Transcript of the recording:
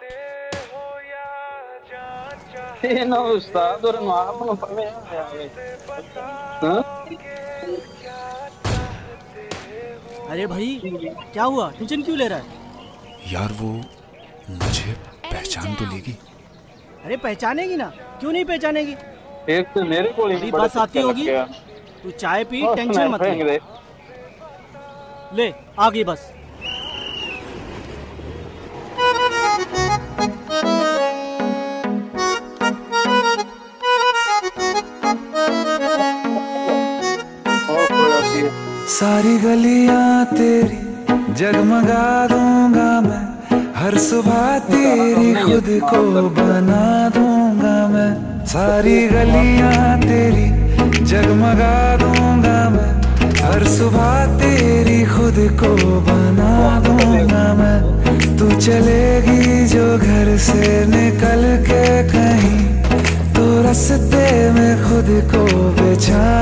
Não, está adorando água, não foi mesmo, हाँ? अरे भाई क्या हुआ, टेंशन क्यों ले रहा है? यार वो मुझे पहचान तो लेगी। अरे पहचानेगी ना, क्यों नहीं पहचानेगी? एक तो मेरे को अभी बस आती होगी, तू चाय पी, टेंशन मत ले। ले आ गई बस। सारी गलियां तेरी जगमगा दूंगा मैं, हर सुबह तेरी खुद को बना दूंगा मैं। सारी गलियां तेरी जगमगा दूंगा मैं, हर सुबह तेरी खुद को बना दूंगा मैं। तू चलेगी जो घर से निकल के कहीं, तो रास्ते में खुद को बिछा